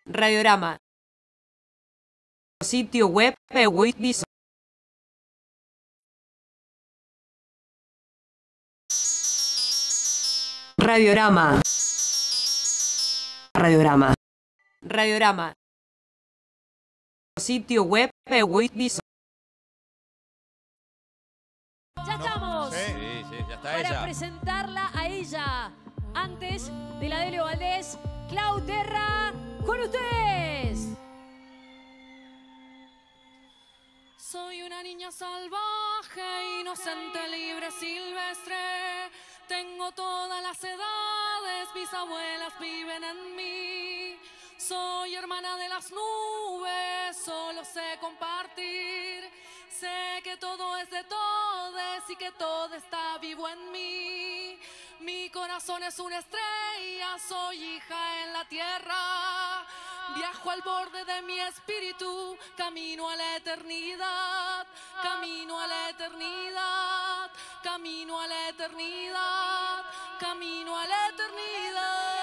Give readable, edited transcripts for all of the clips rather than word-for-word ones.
Radiorama. Sitio web Wikis. Radiorama. Radiorama. Radiorama. Sitio web Wikis. Ya estamos. Sí, ya está para ella. presentarla a ella. Antes de la Delio Valdés, Clau Terra, con ustedes. Soy una niña salvaje, inocente, libre, silvestre. Tengo todas las edades, mis abuelas viven en mí. Soy hermana de las nubes, solo sé compartir. Sé que todo es de todos y que todo está vivo en mí. Mi corazón es una estrella, soy hija en la tierra. Viajo al borde de mi espíritu, camino a la eternidad, camino a la eternidad, camino a la eternidad, camino a la eternidad.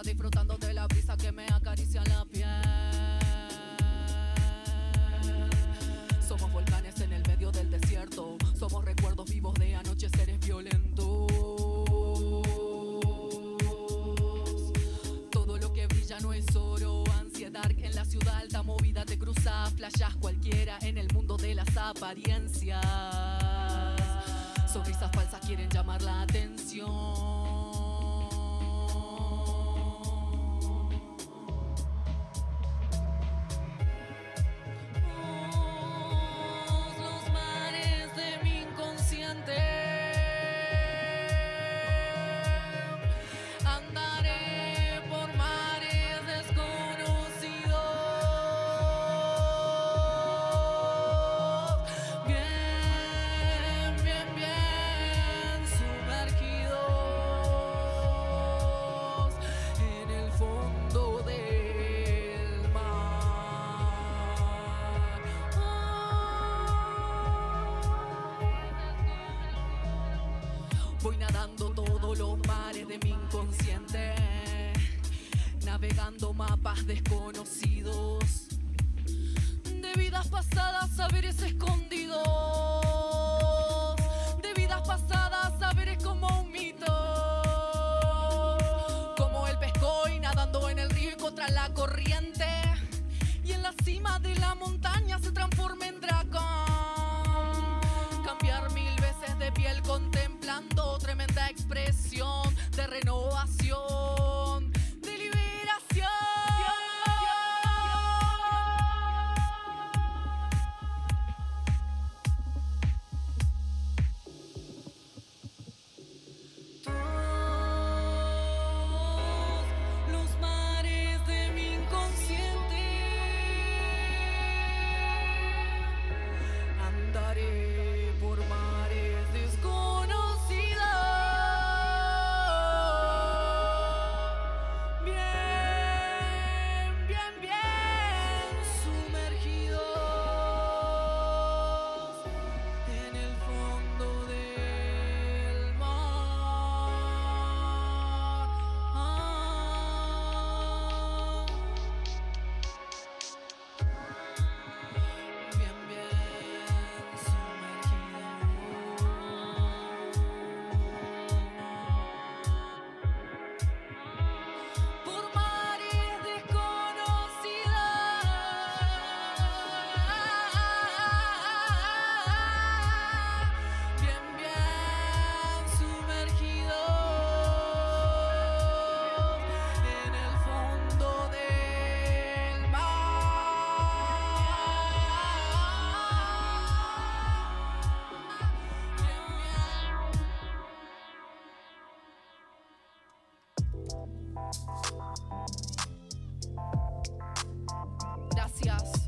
disfrutando de la brisa que me acaricia la piel. Somos volcanes en el medio del desierto, somos recuerdos vivos de anocheceres violentos. Todo lo que brilla no es oro, ansiedad en la ciudad alta movida te cruza, flashas cualquiera en el mundo de las apariencias. Sonrisas falsas quieren llamar la atención. Voy nadando todos los mares de mi inconsciente, navegando mapas desconocidos, de vidas pasadas, saberes escondidos, de vidas pasadas, saberes como un mito, como el pescoy nadando en el río y contra la corriente, y en la cima de la montaña se transforma en dragón, cambiar 1000 veces de piel contemplando tremenda expresión de renovación, de liberación. Todos los mares de mi inconsciente andaré por mares desconocidos. Gracias.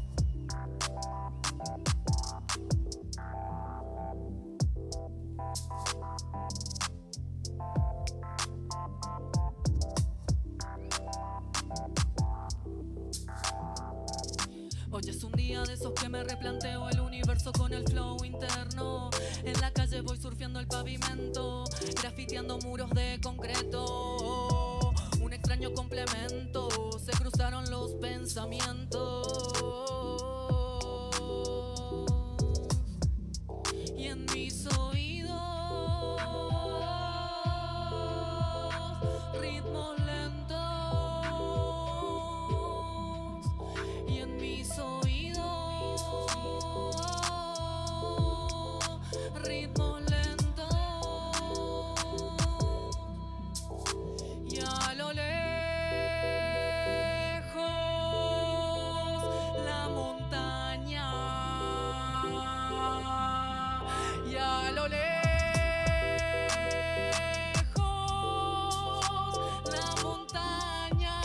Hoy es un día de esos que me replanteo el universo con el flow interno. En la calle voy surfeando el pavimento, grafiteando muros de concreto. Un extraño complemento, se cruzaron los pensamientos. Y en mis oídos, ritmos lentos. Y en mis oídos, ritmos lentos. Y a lo lejos la montaña. Y a lo lejos la montaña.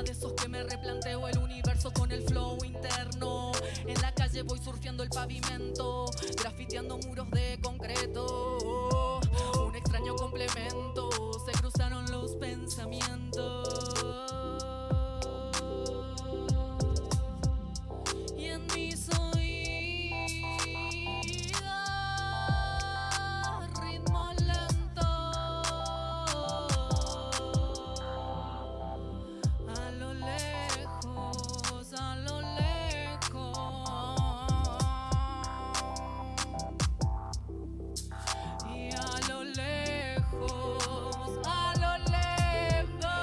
día de esos que me replanteo el universo con el flow interno. En la calle voy surfeando el pavimento, grafiteando muros de concreto. Un extraño complemento, se cruzaron los pensamientos. Y en mis oídos, ritmo lento. A lo lejos, a lo lejos. Y a lo lejos, a lo lejos.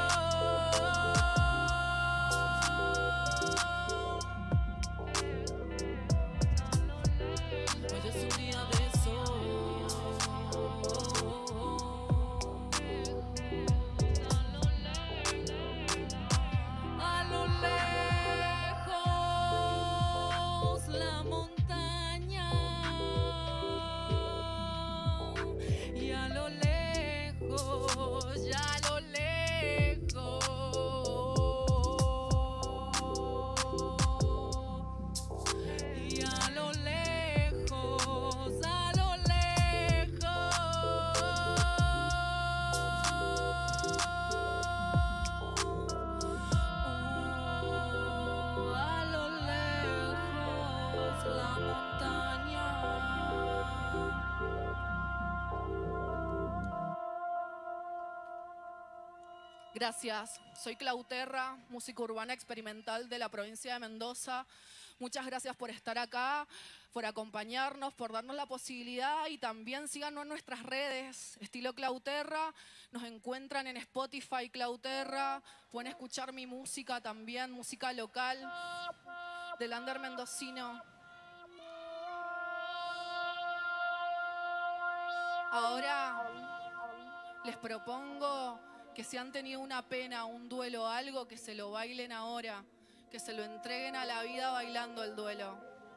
Hoy es un día de sol. A lo lejos, la montaña. Y a lo lejos, ya a lo lejos. Y a lo lejos, a lo lejos. A lo lejos, la montaña. Gracias, soy Clau Terra, música urbana experimental de la provincia de Mendoza. Muchas gracias por estar acá, por acompañarnos, por darnos la posibilidad y también síganos en nuestras redes, estilo Clau Terra. Nos encuentran en Spotify Clau Terra, pueden escuchar mi música también, música local del under mendocino. Ahora les propongo que si han tenido una pena, un duelo, algo, que se lo bailen ahora, que se lo entreguen a la vida bailando el duelo.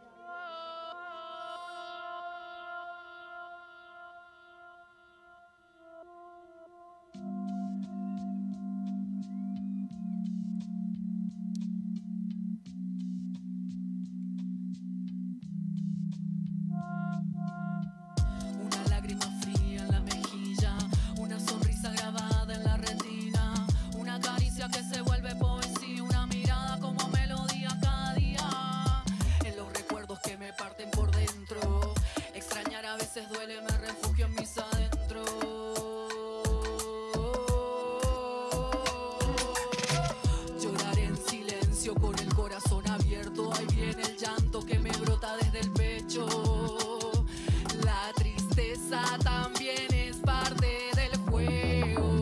Una lágrima fría en la mejilla, una sonrisa grabada en la retina, una caricia que se vuelve poesía, una mirada como melodía cada día. En los recuerdos que me parten por dentro, extrañar a veces duele, me refugio en mis adentros. Llorar en silencio con el corazón abierto, ahí viene el llanto que me brota desde el pecho. La tristeza también es parte del juego.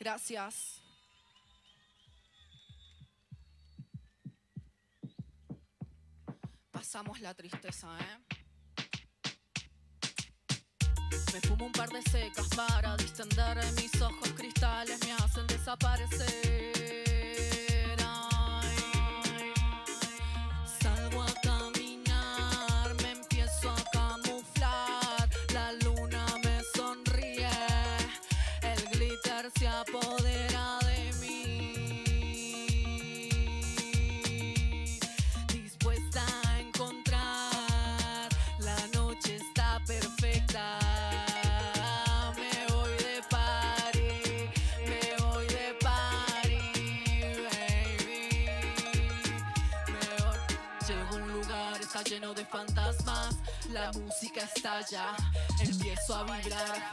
Gracias. Pasamos la tristeza, ¿eh? Me fumo un par de secas para distender. Mis ojos cristales me hacen desaparecer. Ay, salgo a caminar, me empiezo a camuflar. La luna me sonríe, el glitter se apodera de mí. Dispuesta a encontrar, la noche está perfecta. Lleno de fantasmas, la música estalla, empiezo a vibrar,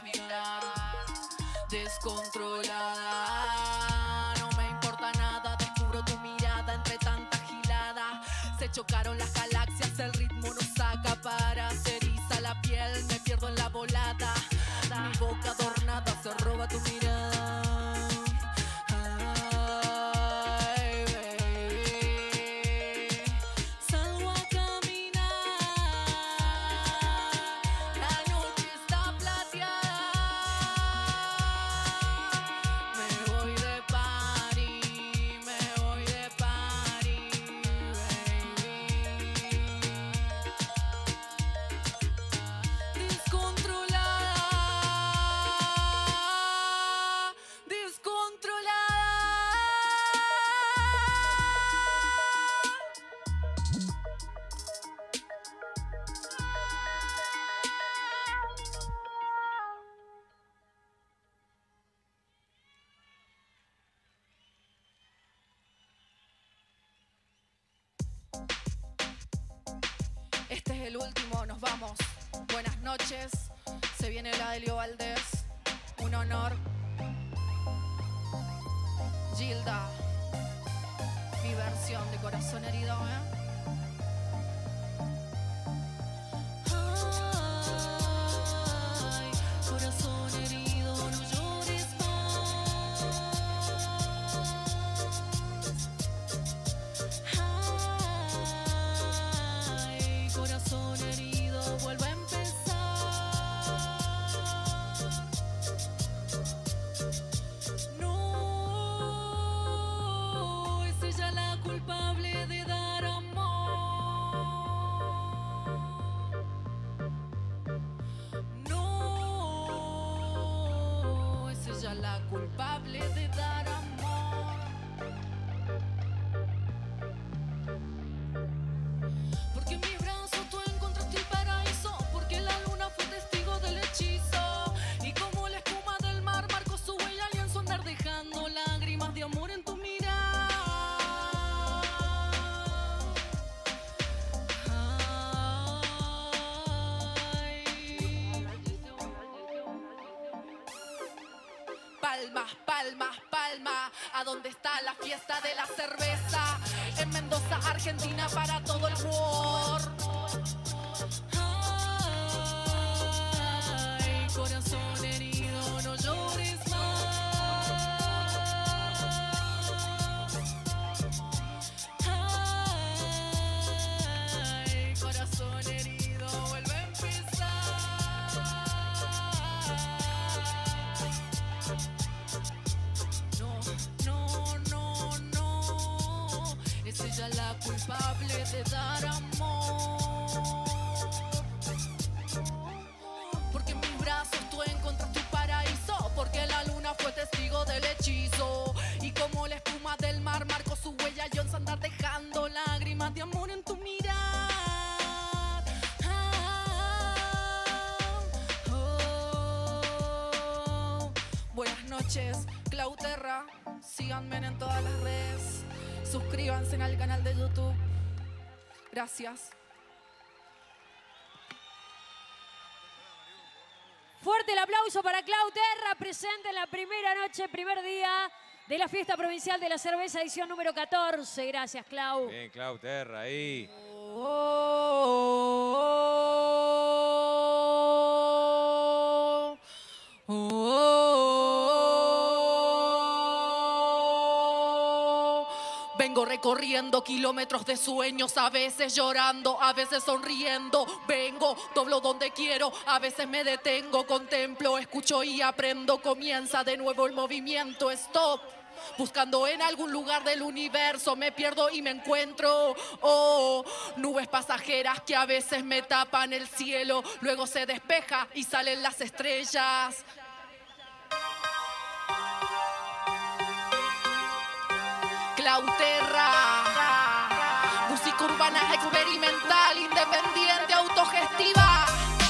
descontrolada. No me importa nada, descubro tu mirada entre tanta gilada. Se chocaron las galaxias, el ritmo nos acapara, se eriza la piel, me pierdo en la volada. Mi boca adornada se roba tu mirada. Este es el último, nos vamos. Buenas noches, se viene la Delio Valdés. Un honor. Gilda, mi versión de Corazón Herido, ¿eh? Ay, corazón herido, no llores más. Ay, corazón herido, vuelve a empezar. No, es ella la culpable de dar amor. No, es ella la culpable de dar amor. Porque en mis brazos tú encontraste el paraíso, porque la luna fue testigo del hechizo. Y como la espuma del mar marcó su huella y en su andar dejando lágrimas de amor en tu mirada. Ay. Palmas, palmas, palmas, ¿a dónde está la fiesta de la cerveza? En Mendoza, Argentina, para todo el world. Ay, corazón herido, no llores más. Ay, corazón herido, vuelve a empezar. No, no, no, no, es ella la culpable de dar amor. Porque en mis brazos tú encontraste tu paraíso, porque la luna fue testigo del hechizo. Y como la espuma del mar marcó su huella y en su andar dejando lágrimas de amor en tu mirar. Oh. Buenas noches, Clauterra. Síganme en todas las redes. Suscríbanse al canal de YouTube. Gracias. Fuerte el aplauso para Clau Terra, presente en la primera noche, primer día de la Fiesta Provincial de la Cerveza, edición número 14. Gracias, Clau. Bien, Clau Terra, ahí. Oh, oh, oh, oh. Vengo recorriendo kilómetros de sueños, a veces llorando, a veces sonriendo. Vengo, doblo donde quiero, a veces me detengo, contemplo, escucho y aprendo. Comienza de nuevo el movimiento, stop. Buscando en algún lugar del universo, me pierdo y me encuentro. Oh, nubes pasajeras que a veces me tapan el cielo. Luego se despeja y salen las estrellas. Clauterra, música urbana experimental, independiente, autogestiva.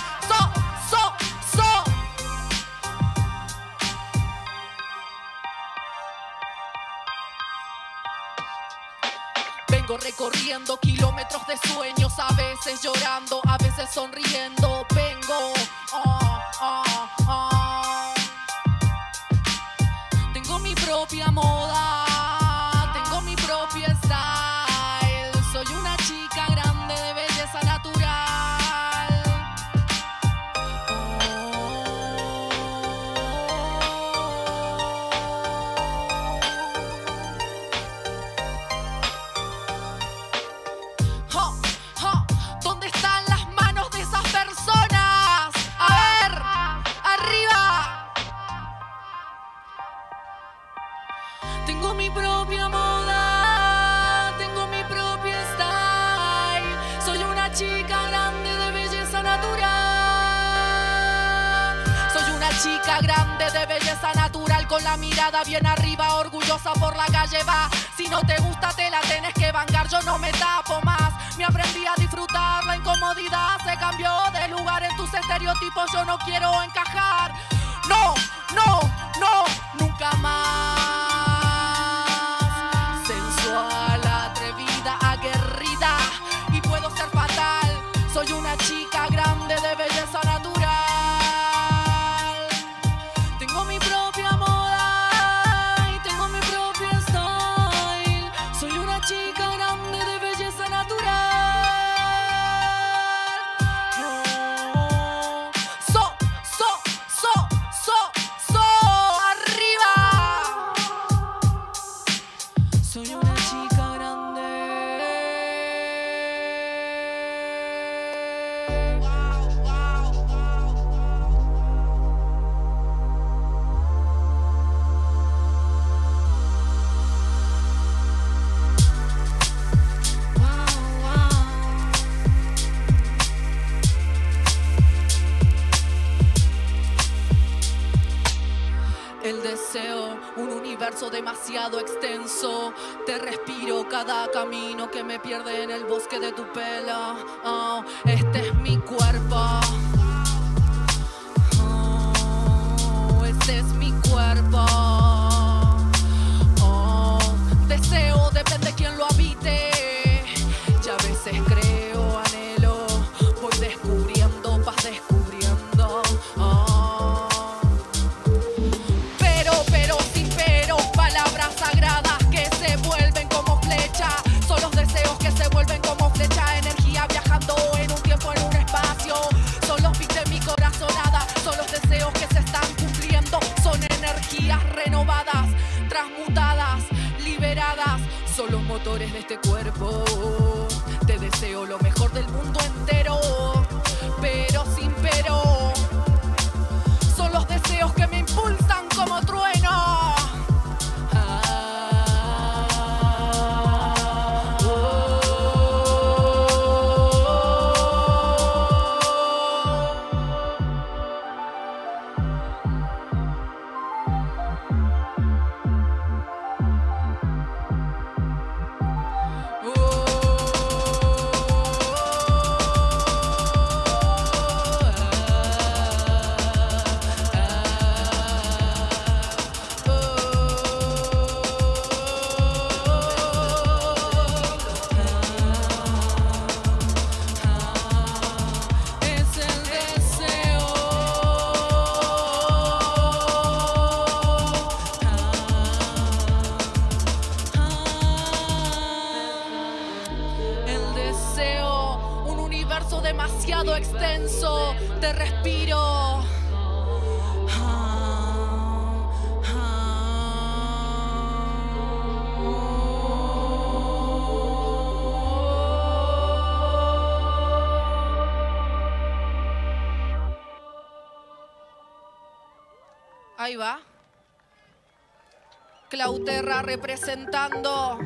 Vengo recorriendo kilómetros de sueños, a veces llorando, a veces sonriendo. Vengo, tengo mi propia moda, tengo mi propio style. Soy una chica grande de belleza natural. ¿Dónde están las manos de esas personas? A ver, arriba. Tengo mi propia moda, tengo mi propio style. Soy una chica grande de belleza natural. Soy una chica grande de belleza natural, con la mirada bien arriba, orgullosa por la calle va. Si no te gusta te la tenés que bancar, yo no me tapo más. Me aprendí a disfrutar la incomodidad, se cambió de lugar en tus estereotipos, yo no quiero encajar. No, no, no, nunca más. Sensual, atrevida, aguerrida, y puedo ser fatal. Soy una chica grande de belleza natural. Tengo mi propia moda y tengo mi propio style. Soy una chica grande de belleza natural. Arriba. Soy una chica grande. El deseo, un universo demasiado extenso. Te respiro cada camino que me pierde en el bosque de tu pelo. Oh, este es mi cuerpo. Oh, este es mi cuerpo. Oh, deseo, depende de quién lo habite. Y a veces creo, anhelo, voy descubriendo, vas descubriendo. Palabras sagradas que se vuelven como flecha. Son los deseos que se vuelven como flecha. Energía viajando en un tiempo, en un espacio. Son los beats de mi corazonada. Son los deseos que se están cumpliendo. Son energías renovadas, transmutadas, liberadas. Son los motores de este cuerpo. Te deseo lo mejor del mundo entero, pero sin pero. Son los deseos que me impulsan como trueno. Demasiado extenso, te respiro. Ahí va. Clauterra representando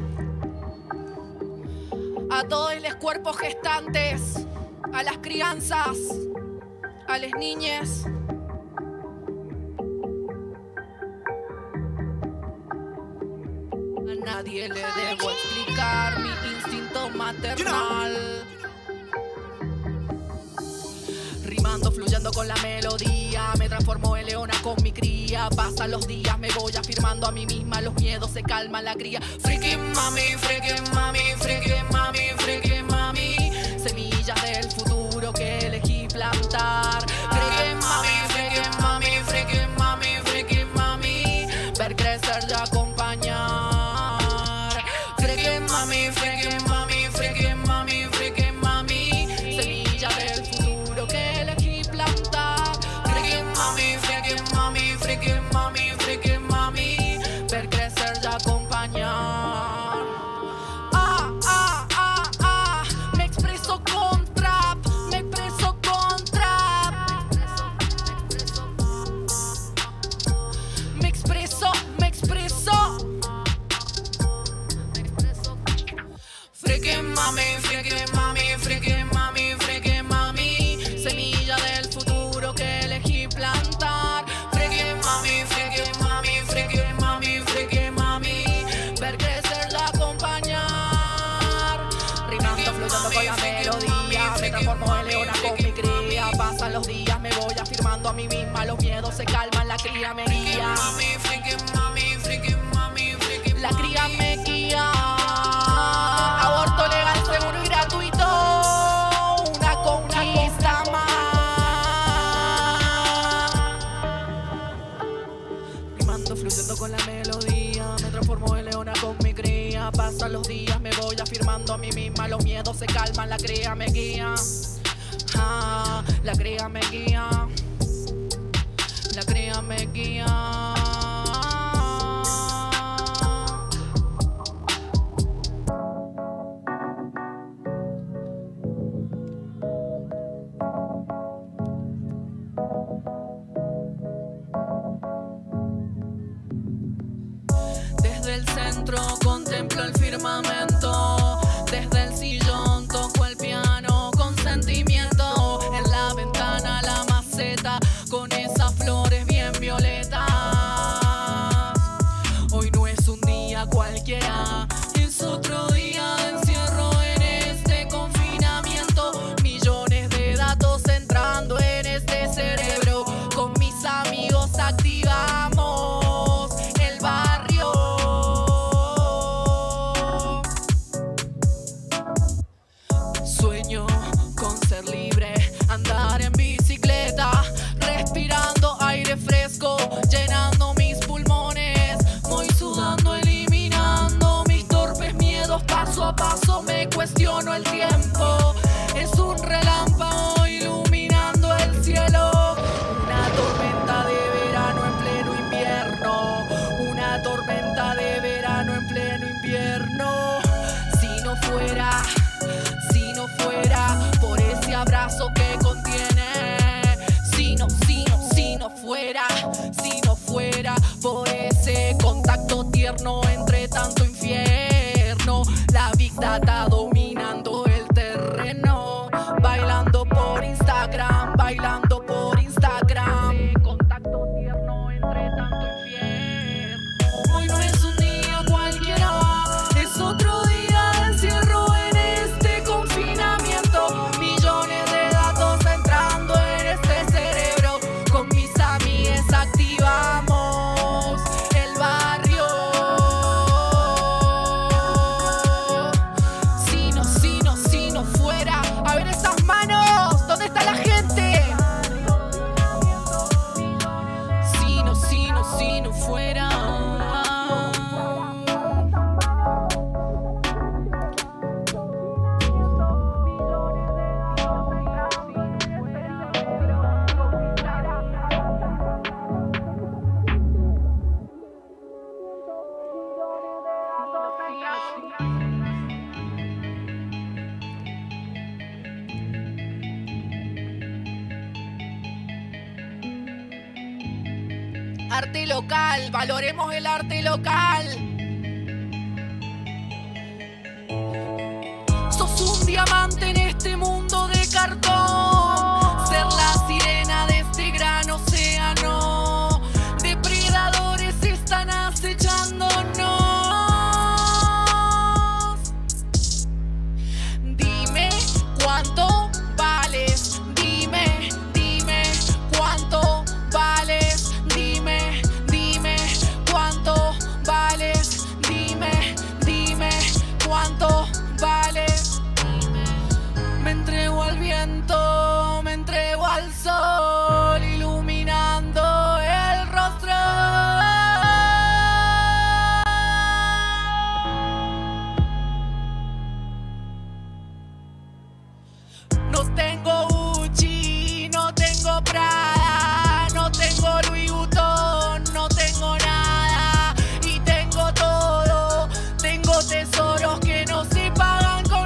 a todos los cuerpos gestantes, a las crianzas, a las niñas. A nadie le debo explicar mi instinto maternal. Rimando, fluyendo con la melodía, me transformo en leona con mi cría. Pasan los días, me voy afirmando a mí misma, los miedos se calman, la cría. Freaky mami, freaky mami, freaky mami, freaky mami. Semillas del futuro que elegí plantar. Freaky mami, freaky mami, freaky mami, freaky mami. Ver crecer y acompañar. Freaky mami, freaky mami, freaky mami, freaky mami. Semillas del futuro que elegí plantar. Freaky mami, freaky mami, freaky mami, freaky mami. Ver crecer y acompañar. Me expreso con trap, me expreso con trap. Me expreso, me expreso. Freaky mami, freaky mami, freaky mami, freaky mami. Semilla del futuro que elegí plantar. Freaky mami, freaky mami, freaky mami, freaky mami. Ver crecer y acompañar. Rimando, fluyendo con la melodía, me transformo en leona con mi cría. Pasan los días, me voy afirmando a mí misma, los miedos se calman, la cría me guía. La cría me guía. Aborto legal, seguro y gratuito. Una conquista más. Rimando, fluyendo con la melodía, me transformo en leona con mi cría. Pasan los días, me voy afirmando a mí misma, los miedos se calman, la cría me guía. La cría me guía. La cría me guía. Desde el centro contemplo el firmamento. Desde el sillón toco el piano con sentimiento. En la ventana la maceta con esas flores bien violetas. Hoy no es un día cualquiera, es otro día de encierro en este confinamiento. Millones de datos entrando en este cerebro. Con mis amigos activamos el barrio. Sueño con ser libre, andar en bicicleta, respirando aire fresco, llenando mis pulmones. Voy sudando, eliminando mis torpes miedos, paso a paso me cuestiono el tiempo. Es un relámpago iluminando el cielo. Una tormenta de verano en pleno invierno. Una tormenta de verano en pleno invierno. Si no fuera por ese abrazo que contiene. Si no fuera por ese contacto tierno entre tanto infierno. La Big Data dominando el terreno. Bailando por Instagram, bailando por Instagram. Contacto tierno entre tanto infierno. Hoy no es un día cualquiera, es otro día de encierro en este confinamiento. Millones de datos entrando en este cerebro. Con mis amigas activamos el barrio. Si no fuera, a ver esas manos, ¿dónde está la gente? Arte local, valoremos el arte local. Sos un diamante en este mundo de cartón, ser la sirena de este gran océano. Depredadores están acechándonos. Dime cuánto vales, dime, dime cuánto vales, dime, dime cuánto vales, dime, dime cuánto vales. Me entrego al viento, me entrego al sol, iluminando el rostro. No tengo Gucci, no tengo Prada, no tengo Louis Vuitton, no tengo nada y tengo todo. Tengo tesoros que no se pagan con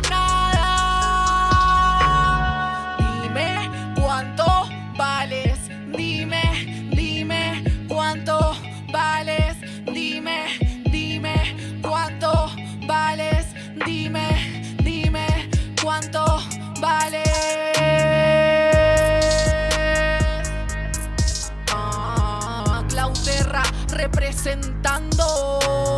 nada. Dime cuánto vales, dime, dime cuánto vales, dime, dime cuánto vales, dime, dime cuánto vales. Clauterra representando.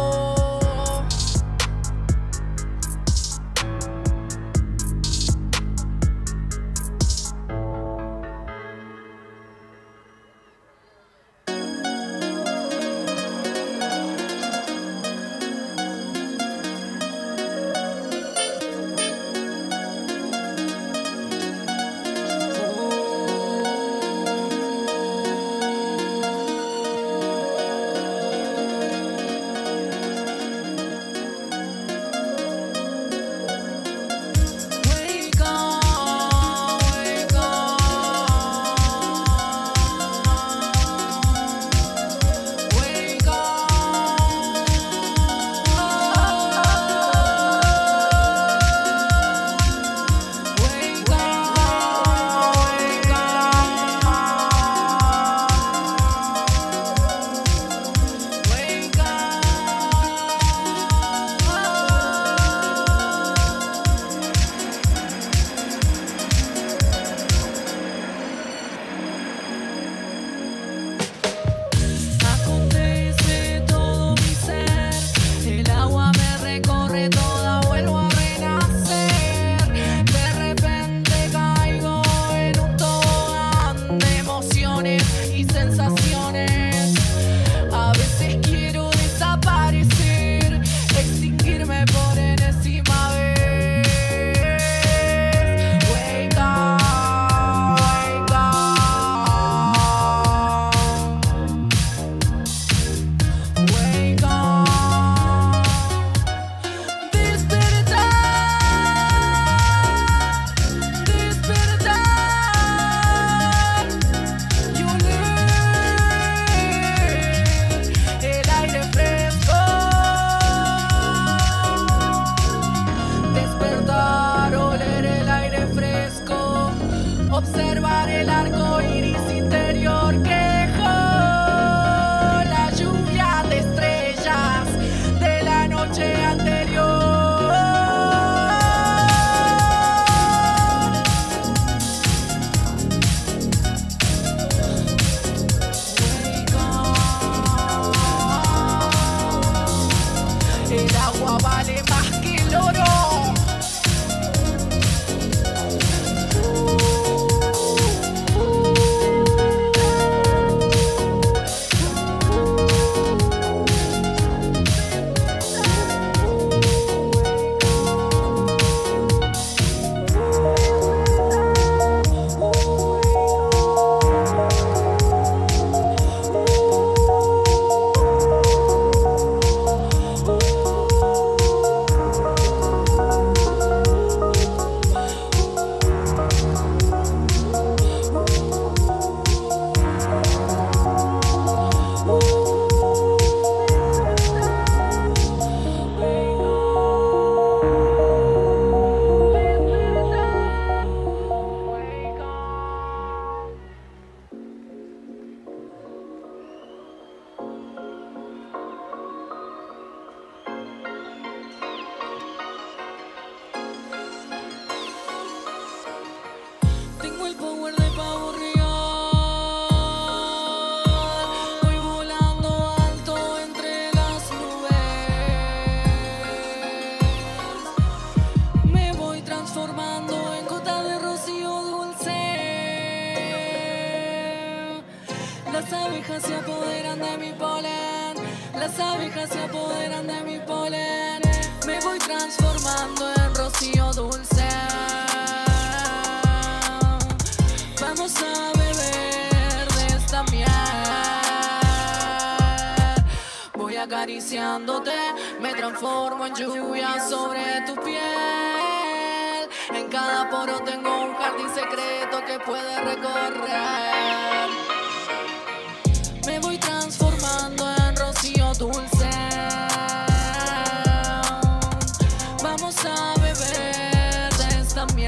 Observar el arco iris interior que dejó la lluvia de estrellas de la noche anterior. El agua vale más que el oro. Las abejas se apoderan de mi polen. Las abejas se apoderan de mi polen. Me voy transformando en rocío dulce. Vamos a beber de esta miel. Voy acariciándote, me transformo en lluvia sobre tu piel. En cada poro tengo un jardín secreto que puede recorrer. Me voy transformando en rocío dulce. Vamos a beber de esta miel.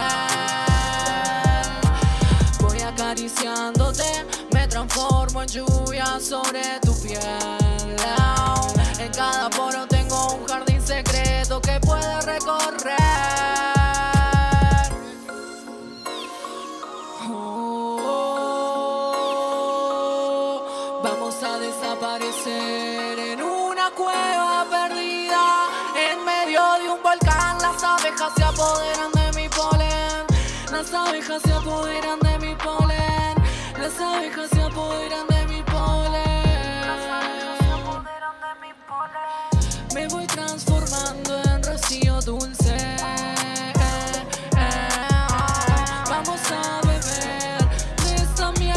Voy acariciándote, me transformo en lluvia sobre tu piel. En cada poro tengo un jardín secreto que puede recorrer. Vamos a desaparecer en una cueva perdida en medio de un volcán. Las abejas se apoderan de mi polen. Las abejas se apoderan de mi polen. Las abejas se apoderan de mi polen. Me voy transformando en rocío dulce. Vamos a beber de esta miel.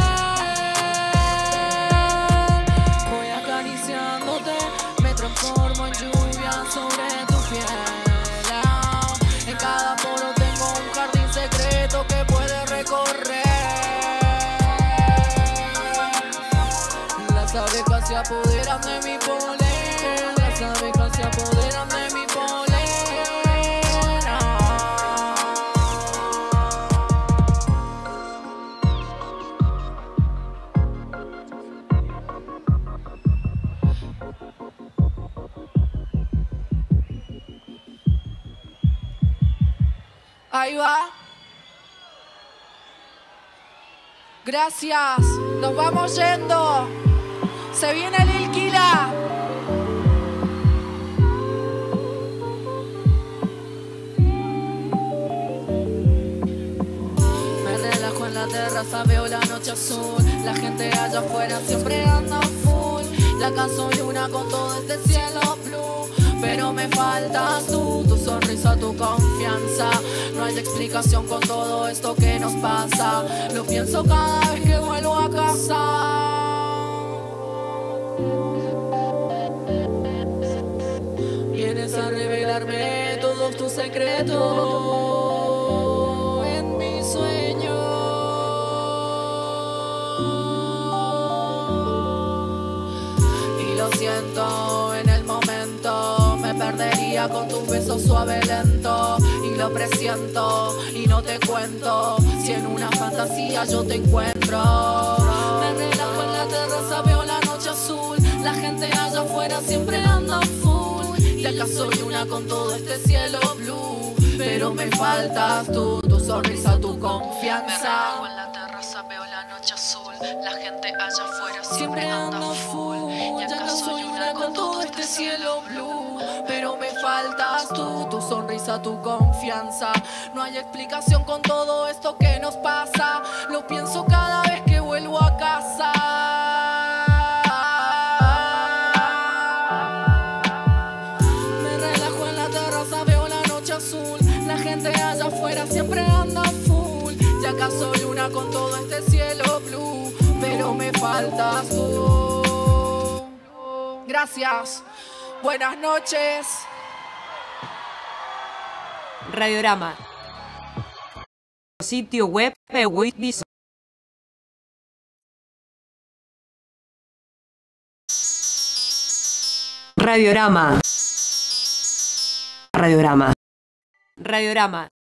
Voy acariciándote, me transformo en lluvia sobre tu piel. En cada poro tengo un jardín secreto que puede recorrer. Las abejas se apoderan de mi polen. Las abejas se apoderan de mi polen. Ahí va. Gracias. Nos vamos yendo. Se viene el Ilquila. Me relajo en la terraza, veo la noche azul. La gente allá afuera siempre anda full. La gasolina con todo este cielo blue. Pero me faltas tú, tu sonrisa, tu confianza. No hay explicación con todo esto que nos pasa. Lo pienso cada vez que vuelvo a casa. Vienes a revelarme todos tus secretos en mi sueño. Y lo siento en el momento. Me perdería con tus besos suave lento. Y lo presiento y no te cuento. Si en una fantasía yo te encuentro. Me relajo en la terraza, veo la noche azul. La gente allá afuera siempre anda full. Y acá soy una con todo este cielo blue. Pero me faltas tú, tu sonrisa, tu confianza. Me relajo en la terraza, veo la noche azul. La gente allá afuera siempre anda full. Y acá soy una con todo este cielo blue. Pero me faltas tú, tu sonrisa, tu confianza. No hay explicación con todo esto que nos pasa. Lo pienso cada vez que vuelvo a casa. Me relajo en la terraza, veo la noche azul. La gente allá afuera siempre anda full. Y acá soy una con todo este cielo blue. Pero me faltas tú. Gracias. Buenas noches. Radiorama. Sitio web Whitbison. Radiorama. Radiorama. Radiorama.